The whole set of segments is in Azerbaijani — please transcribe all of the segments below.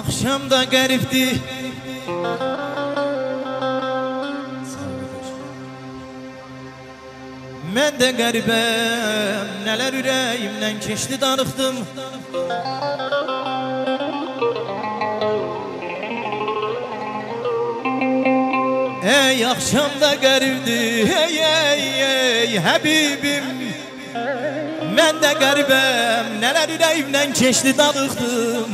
Akşam da qəribdi. Mən də qəribəm, nələr ürəyimdən keçdi darıxdım. Ey akşam da qəribdi, ey həbibim. Mən də qəribəm, nələr ürəyimdən keçdi darıxdım.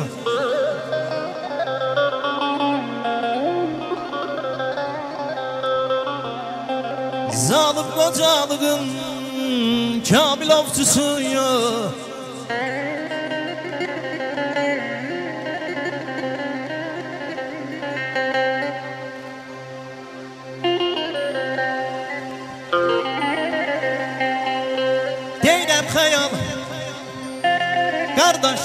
Zalım qocalığın kamil ovçusun ya. Deyirəm xəyal qardaş,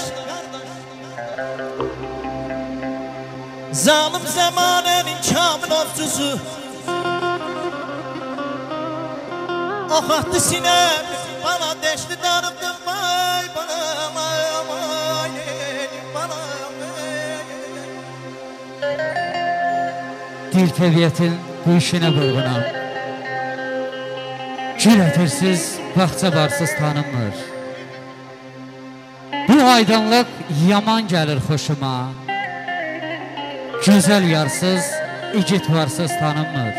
zalim zamanənin kamil ovçusu. Ox attı sinem, bana deşti darıqdım. Vay bana, vay bana. Dil təbiətin bu işinə vurğunam. Gül ətirsiz, baxça barsız tanınmır. Bu aydınlıq yaman gəlir xoşuma. Gözəl yarsız, igid varsız tanınmır.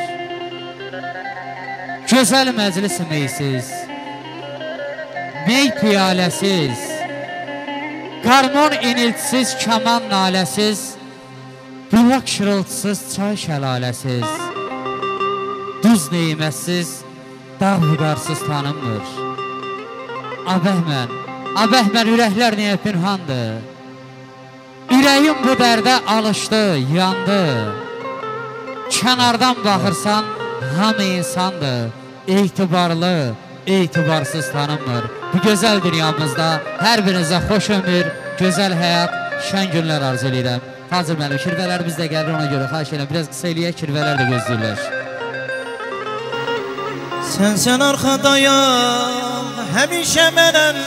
Gözəl məclis meysiz, mey piyaləsiz, qarmon iniltisiz, kaman naləsiz, bulaq şırıltısız, çay şəlaləsiz, duz neymətsiz, dağ vüqarsız tanınmır. Abəhmən ürəklər niyə pünhandır? Ürəyim bu dərdə alışdı, yandı. Kənardan baxırsan, hamı insandır, etibarlı, etibarsız tanınmır. Bu gözəl dünyamızda hər birinizə xoş ömür, gözəl həyat, şən günlər arzu edirəm. Hacı müəllim, kirvələr bizdə gəlir, ona görə xahiş edirəm, biraz qısa eləyək, kirvələr də gözləyirlər. Sən arxadayam, həmişə mənəm.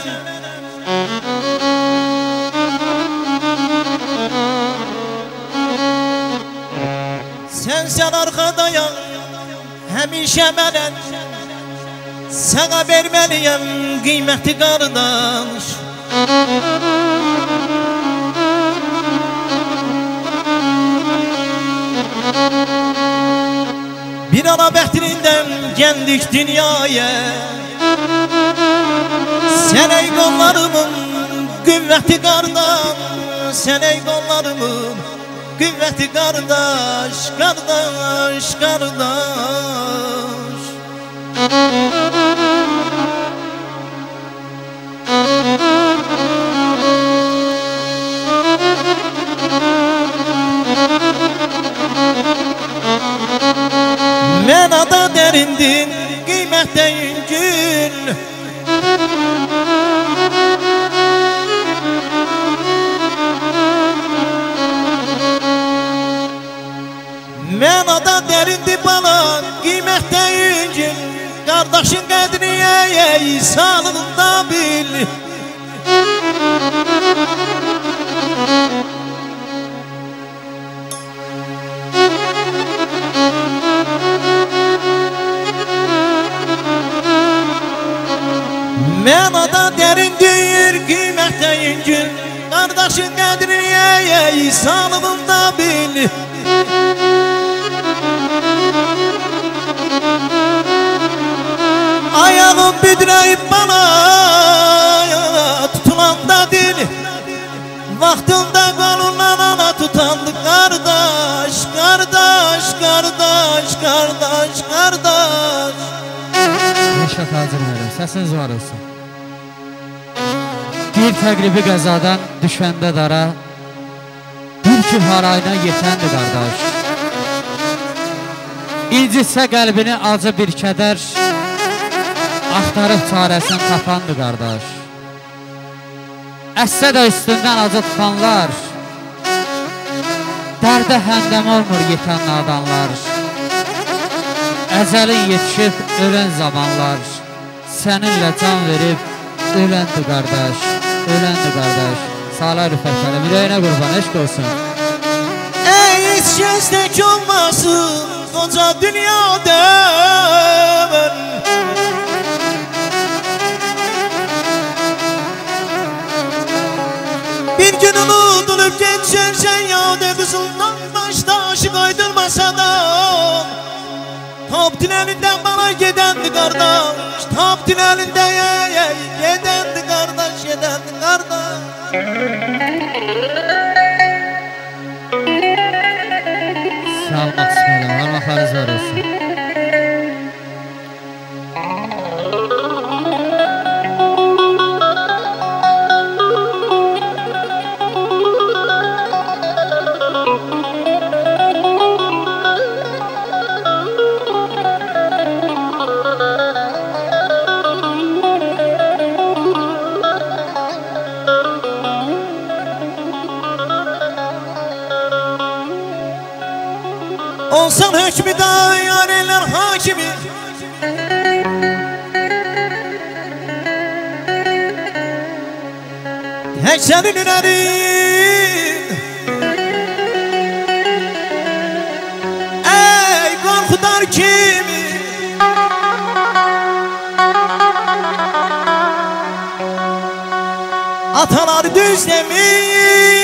Sən arxadayam, həmişə mənəm. Sənə verməliyəm qiymətli qardaş. Bir ana bəxtirindən gəldik dünyaya. Sən ey qollarımın qüvvəti qardaş. Sən ey qollarımın qüvvəti qardaş, qardaş, qardaş. Mənada dərindin, qiymətdəyin gün. Mənada dərindi bana, qiymətdəyin gün. Qardaşın qədrini ey, sağlığında bil. Mənada dərindir, qiymətdəyin gün. Qardaşın qədrini ey, sağlığında bil. Ayağım büdrəyib bana tutulanda dil. Vaxtında qolundan ana tutandı qardaş, qardaş, qardaş, qardaş, qardaş. Rəşad Hacır müəllim, səsiniz var olsun. Bir təqribi qəzadan düşəndə dara, bir ki harayına yetəndi qardaş. İncitsə qəlbini acı bir kədər, axtarıb çarəsini tapandı qardaş. Əssə də üstündən acı tutanlar, dərdə həndəm olmur yetən nadanlar. Əcəlin yetişib ölən zamanlar, səninlə can verib öləndi qardaş, öləndi qardaş. Sağlar rüfətləri, ürəyinə qurban, eşq olsun. destek olmasın koca dünyada. Bir gün unutulup geçersen yâd kızıldan taşı kaydırmasa da Tap tünelinden bana gidendi kardeş, tap tünelinden gidendi kardeş, gidendi kardeş. Sağ ol Maksim'im, parmaklarınız var olsun. Olsan hükmüda yareler hakimi, tek senin ünerin. Ey korkutar kimi, atalar düz demiş.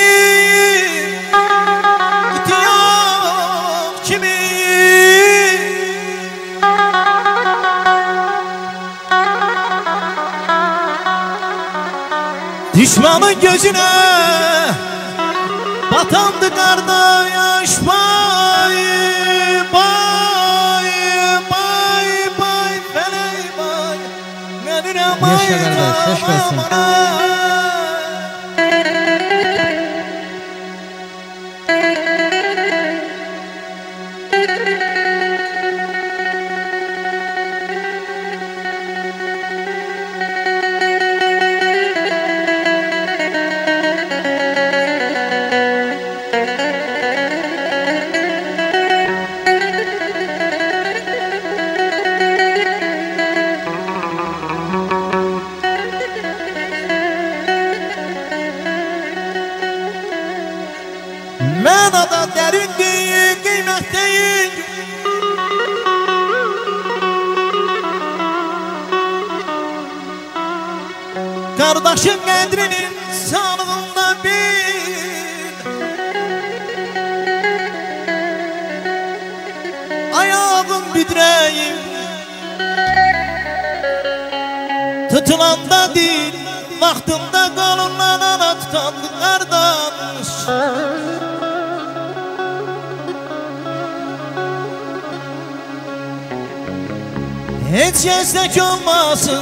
Düşmanın gözüne batandı kardeş, bay bay bay bay feley bay. Yaşa kardeş, hoş geldin. Mənada dərin deyil, qiymət deyil. Qardaşın qədrinin sağlığında bil. Ayağın büdrəyim tutulanda değil, vaxtında qalınlan ana tutandı qardaş. Hiç destek olmasın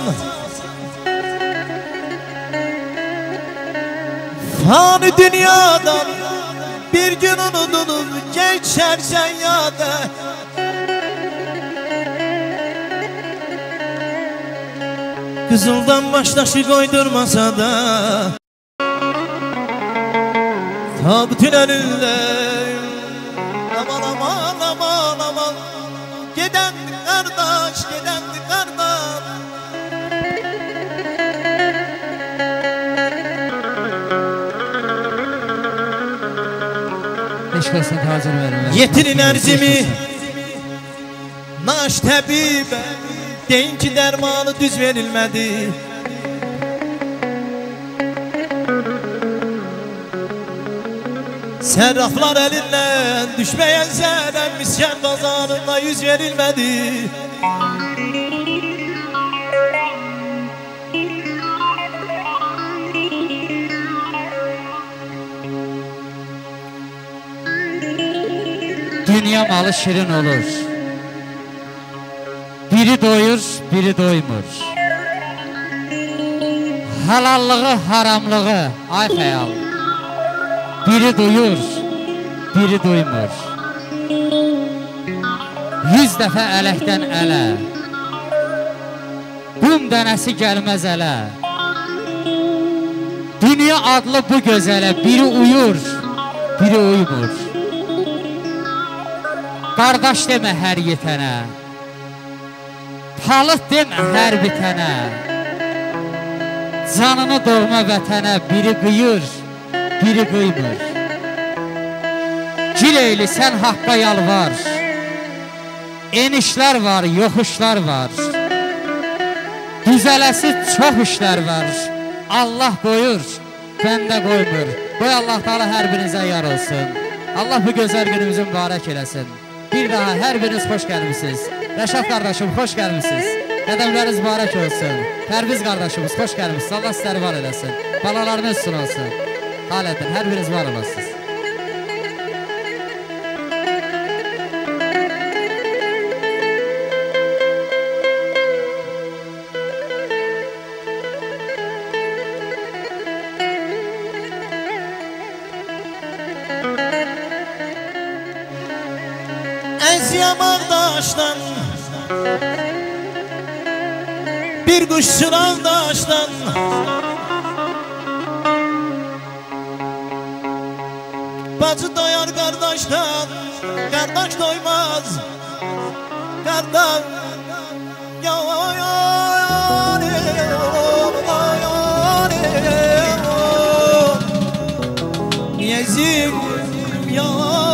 fani dünyadan, bir gün unutulup geçersen yâda. Kızıldan baştaşı koydurmasa da Tab tünelinde aman aman aman aman gidendi kardeş, gidendi kardeş. Eşkasın tacır verin. Yetirin erzimi naş təbibə, deyin ki dermanı düz verilmədi. Serraflar elindən düşməyən zərəm miskan bazarında yüz verilmədi. Dünya malı şirin olur. Biri doyur, biri doymur. Halallığı, haramlığı, ay xəyal. Biri duyur, biri duymur. 100 dəfə ələkdən ələ, qum dənəsi gəlməz ələ. Dünya adlı bu gözələ biri uyur, biri uymur. Qardaş demə hər yetənə, palıq demə hər bitənə. Canını doğma vətənə biri qıyır, biri qıymır. Gir eyli sən haqqa yalvar. Enişlər var, yoxuşlar var. Düzələsi çox işlər var. Allah qoyur, bəndə qoymur. Qoy Allah Taala hər birinizə yar olsun. Allah bu gözəl günümüzü mübarək eləsin. Bir daha hər biriniz xoş gəlmisiniz. Rəşad qardaşım, xoş gəlmisiniz. Qədəmləriniz mübarək olsun. Pərviz qardaşımız, xoş gəlmisiniz. Allah sizləri var eləsin. Balalarınız üstün olsun. Halətən, hər biriniz var olasınız. Əziyəm ağdaşdan, bir quş sıran daşdan. Bacı doyar qardaşdan, qardaş doymaz. Qardaş Niyazim ya